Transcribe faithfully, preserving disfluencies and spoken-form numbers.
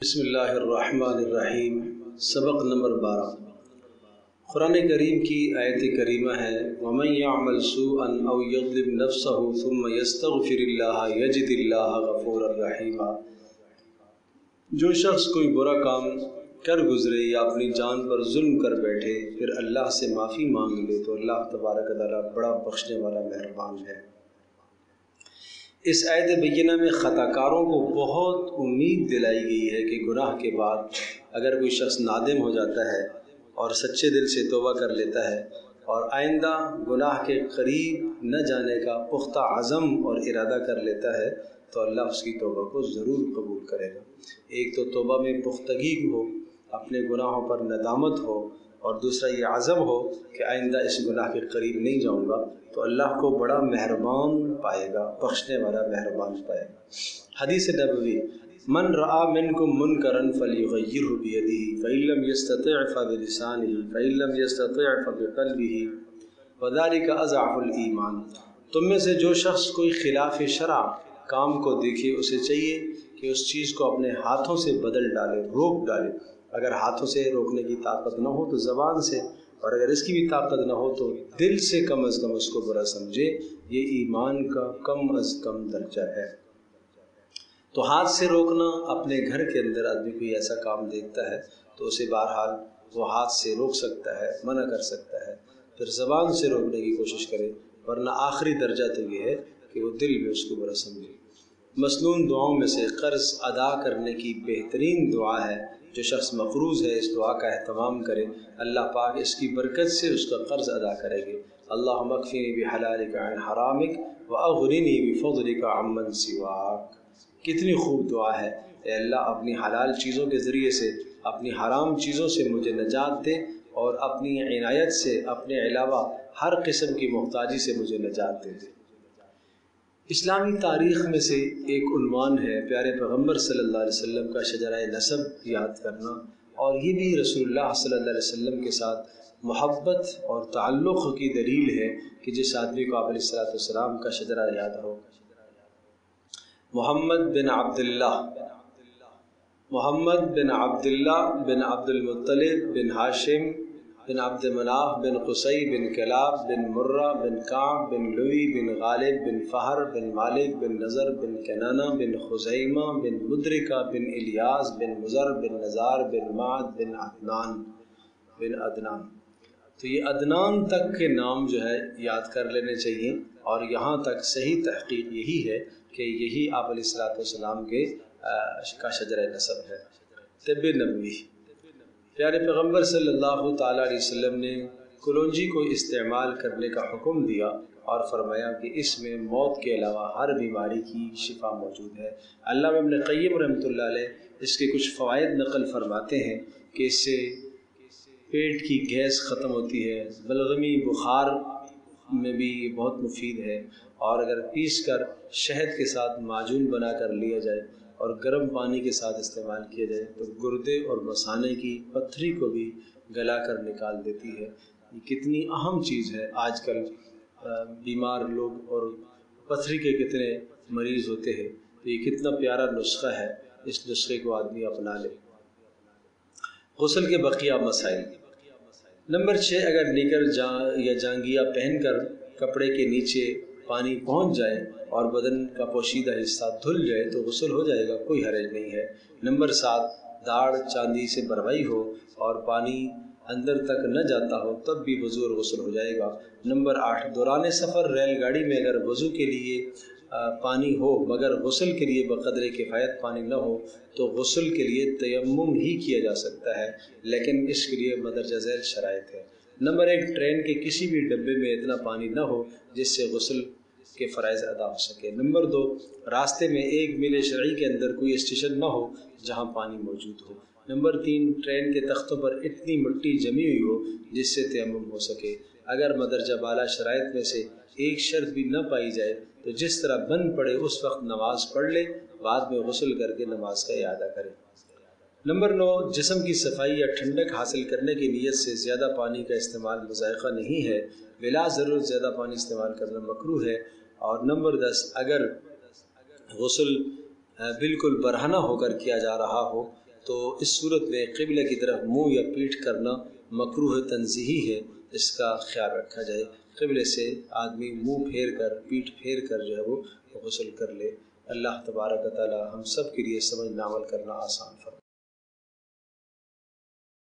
بسم اللہ الرحمن الرحیم۔ سبق نمبر بارہ قرآن کریم کی آیت کریمہ ہے وَمَن يَعْمَلْ سُوءًا أَوْ يَظْلِمْ نَفْسَهُ ثُمَّ يَسْتَغْفِرِ اللَّهَ يَجِدِ اللَّهَ غَفُورًا رَحِيمًا۔ جو شخص کوئی برا کام کر گزرے یا اپنی جان پر ظلم کر بیٹھے پھر اللہ سے معافی مانگ لے تو اللہ تبارک و تعالیٰ بڑا بخشنے والا مہربان ہے۔ اس آیت بینہ میں خطا کاروں کو بہت امید دلائی گئی ہے کہ گناہ کے بعد اگر کوئی شخص نادم ہو جاتا ہے اور سچے دل سے توبہ کر لیتا ہے اور آئندہ گناہ کے قریب نہ جانے کا پختہ عزم اور ارادہ کر لیتا ہے تو اللہ اس کی توبہ کو ضرور قبول کرے گا۔ ایک تو توبہ میں پختگی ہو، اپنے گناہوں پر ندامت ہو، اور دوسرا یہ عزم ہو کہ آئندہ اس گناہ کے قریب نہیں جاؤں گا تو اللہ کو بڑا مہربان پائے گا، بخشنے والا مہربان پائے گا۔ حدیث نبوی من رآ منکم منکرا فلیغیرہ بیدہ فإن لم یستطع فبلسانہ فإن لم یستطع فبقلبہ وذلک اضعف الایمان۔ تم میں سے جو شخص کوئی خلاف شرع کام کو دیکھے اسے چاہیے کہ اس چیز کو اپنے ہاتھوں سے بدل ڈالے، روک ڈالے۔ اگر ہاتھوں سے روکنے کی طاقت نہ ہو تو زبان سے، اور اگر اس کی بھی طاقت نہ ہو تو دل سے کم از کم اس کو برا سمجھے۔ یہ ایمان کا کم از کم درجہ ہے۔ تو ہاتھ سے روکنا، اپنے گھر کے اندر آدمی کوئی ایسا کام دیکھتا ہے تو اسے بہرحال وہ ہاتھ سے روک سکتا ہے، منع کر سکتا ہے، پھر زبان سے روکنے کی کوشش کرے، ورنہ آخری درجہ تو یہ ہے کہ وہ دل میں اس کو برا سمجھے۔ مسنون دعاؤں میں سے قرض ادا کرنے کی بہترین دعا ہے۔ جو شخص مقروض ہے اس دعا کا اہتمام کرے، اللہ پاک اس کی برکت سے اس کا قرض ادا کرے گے۔ اللہم اکفنی بحلالک عن حرامک واغننی بفضلک عمن سواک۔ کتنی خوب دعا ہے، اے اللہ اپنی حلال چیزوں کے ذریعے سے اپنی حرام چیزوں سے مجھے نجات دے، اور اپنی عنایت سے اپنے علاوہ ہر قسم کی محتاجی سے مجھے نجات دے دے۔ اسلامی تاریخ میں سے ایک عنوان ہے پیارے پیغمبر صلی اللہ علیہ وسلم کا شجرہ نسب یاد کرنا، اور یہ بھی رسول اللہ صلی اللہ علیہ وسلم کے ساتھ محبت اور تعلق کی دلیل ہے کہ جس آدمی کو آپ علیہ الصلوۃ والسلام کا شجرہ یاد ہو۔ محمد بن عبداللہ محمد بن عبداللہ بن عبد المطلب بن ہاشم بن عبد مناف بن قصی بن کلاب بن مرہ بن کعب بن لوی بن غالب بن فہر بن مالک بن نضر بن کنانہ بن خزیمہ بن مدرکہ بن الیاس بن مضر بن نزار بن معد بن عدنان بن عدنان۔ تو یہ عدنان تک کے نام جو ہے یاد کر لینے چاہیے، اور یہاں تک صحیح تحقیق یہی ہے کہ یہی آپ علیہ الصلوۃ والسلام کے کا شجرہ نسب ہے۔ طب نبوی پیارے پیغمبر صلی اللہ تعالیٰ علیہ وسلم نے کلونجی کو استعمال کرنے کا حکم دیا اور فرمایا کہ اس میں موت کے علاوہ ہر بیماری کی شفا موجود ہے۔ علامہ ابن قیم رحمۃ اللہ علیہ اس کے کچھ فوائد نقل فرماتے ہیں کہ اس سے پیٹ کی گیس ختم ہوتی ہے، بلغمی بخار میں بھی بہت مفید ہے، اور اگر پیس کر شہد کے ساتھ معجون بنا کر لیا جائے اور گرم پانی کے ساتھ استعمال کیا جائے تو گردے اور مثانے کی پتھری کو بھی گلا کر نکال دیتی ہے۔ یہ کتنی اہم چیز ہے۔ آج کل بیمار لوگ اور پتھری کے کتنے مریض ہوتے ہیں، تو یہ کتنا پیارا نسخہ ہے، اس نسخے کو آدمی اپنا لے۔ غسل کے بقیہ مسائل۔ نمبر چھ، اگر نکر یا جانگیا پہن کر کپڑے کے نیچے پانی پہنچ جائے اور بدن کا پوشیدہ حصہ دھل جائے تو غسل ہو جائے گا، کوئی حرج نہیں ہے۔ نمبر سات، داڑھ چاندی سے بھروائی ہو اور پانی اندر تک نہ جاتا ہو تب بھی وضو اور غسل ہو جائے گا۔ نمبر آٹھ، دوران سفر ریل گاڑی میں اگر وضو کے لیے پانی ہو مگر غسل کے لیے بقدر کفایت پانی نہ ہو تو غسل کے لیے تیمم ہی کیا جا سکتا ہے، لیکن اس کے لیے مندرجہ ذیل شرائط ہے۔ نمبر ایک، ٹرین کے کسی بھی ڈبے میں اتنا پانی نہ ہو جس سے غسل کے فرائض ادا ہو سکے۔ نمبر دو، راستے میں ایک میل شرعی کے اندر کوئی اسٹیشن نہ ہو جہاں پانی موجود ہو۔ نمبر تین، ٹرین کے تختوں پر اتنی مٹی جمی ہوئی ہو جس سے تیمم ہو سکے۔ اگر مدرجہ بالا شرائط میں سے ایک شرط بھی نہ پائی جائے تو جس طرح بن پڑے اس وقت نماز پڑھ لے، بعد میں غسل کر کے نماز کا اعادہ کرے۔ نمبر نو، جسم کی صفائی یا ٹھنڈک حاصل کرنے کی نیت سے زیادہ پانی کا استعمال مذائقہ نہیں ہے، بلا ضرورت زیادہ پانی استعمال کرنا مکروہ ہے۔ اور نمبر دس، اگر غسل بالکل برہنہ ہو کر کیا جا رہا ہو تو اس صورت میں قبلہ کی طرف منہ یا پیٹھ کرنا مکروہ تنزیہی ہے، اس کا خیال رکھا جائے۔ قبلے سے آدمی منہ پھیر کر پیٹھ پھیر کر جو ہے وہ غسل کر لے۔ اللہ تبارک و تعالی ہم سب کے لیے سمجھنا عمل کرنا آسان فرمائے۔